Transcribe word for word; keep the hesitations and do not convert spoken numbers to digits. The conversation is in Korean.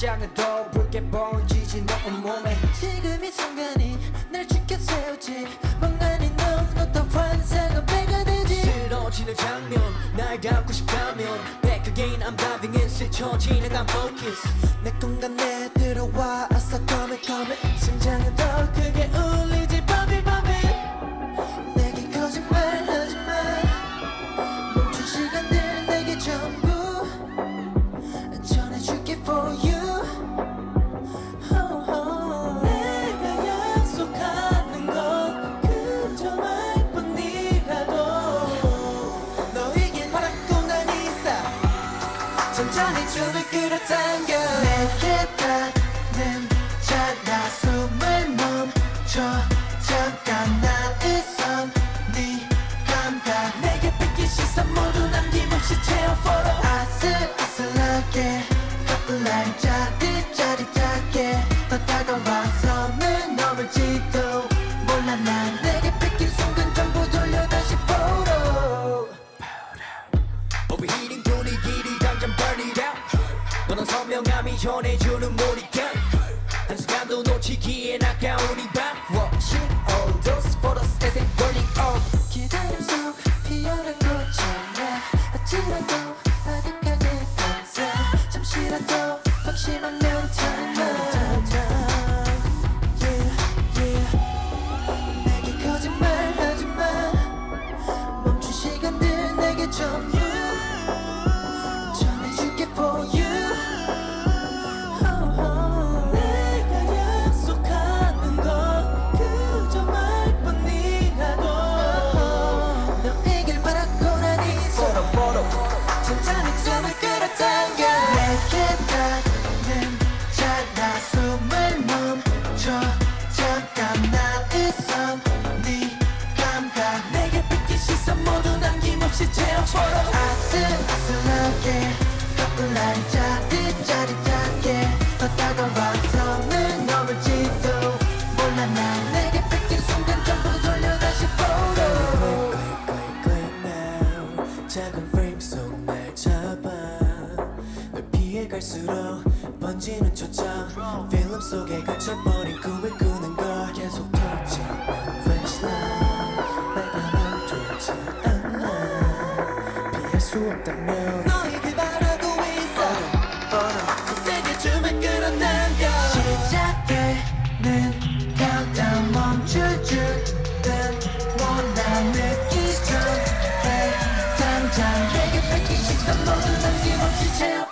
심장은 더 붉게 번지지 너 온몸에. 지금 이 순간이 날 지켜 세우지. 멍하니 너너 환상은 배가 되지. 쓰러지는 장면 날 닮고 싶다면 Back again I'm diving in 스쳐 지나간 focus. 내 공간에 들어와 아싸 come it come it. 심장은 더 크게 울리지 바비 바비. 내게 거짓말 하지마. 멈춘 시간들 내게 전부 전해줄게 for you. oh, oh. 내가 약속하는 건 그저 말뿐이라도 너에겐 바랄 난 있어. 천천히 춤을 끌어당겨. 내게 닿는 찰나 숨을 멈춰. 잠깐 나의 손 네 감각 내게 뺏긴 시선 모두 남김없이 채워 follow. 아슬아슬하게 couple line 짜릿짜릿하게 더 다가와 선을 넘을지도 몰라. 난 내게 뺏긴 순간 전부 돌려 다시 photo. Overheating 분위기를 당장 burn it out. 너는 선명함이 전해주는 몰입감. 한순간도 놓치기엔 아까운 이 밤. Watching all those photos as they burning up. 기다림 속 피어난 꽃처럼 아찔하고 아득하게 반사. 잠시라도 방심하면 time out. Yeah, yeah. 내게 거짓말 하지마. 멈춘 시간들 내게 전부 전해줄게 for you. oh, oh. 내가 약속하는 건 그저 말뿐이라도 너에게 바라고 난 있어. Photo photo 천천히 숨을 끌어당겨. 내게 닿는 찰나 숨을 멈춰. 잠깐 나의 손 네 감각 내게 뺏긴 시선 모두 남김없이 채워 follow. 아슬아슬하게 couple line 짜릿짜릿하게 더 다가와 선을 넘을지도 몰라. 난 내게 뺏긴 순간 전부 돌려 다시 photo. Click click now 작은 프레임 속 날 잡아. 널 피해 갈수록 번지는 초점. 필름 속에 갇혀버린 꿈을 꾸는 걸 계속 터치 flashlight. 내가 멈추지 않아. 피할 수 없다면 너에게 바라고 있어. 세게 춤을 끌어당겨. 시작되는 countdown 멈출 줄은 몰라. 느끼기 전에 당장 내게 뺏긴 시선 모두 남김없이 채워